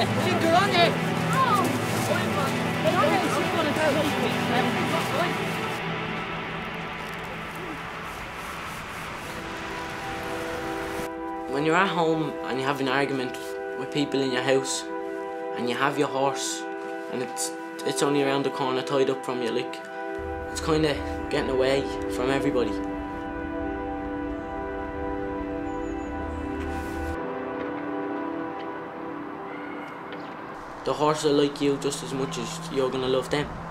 When you're at home and you have an argument with people in your house and you have your horse and it's only around the corner tied up from you, like, it's kind of getting away from everybody. The horse will like you just as much as you're gonna love them.